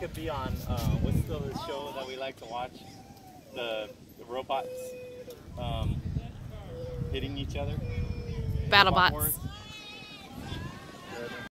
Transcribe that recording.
could be on, what's the show that we like to watch? The robots hitting each other. BattleBots.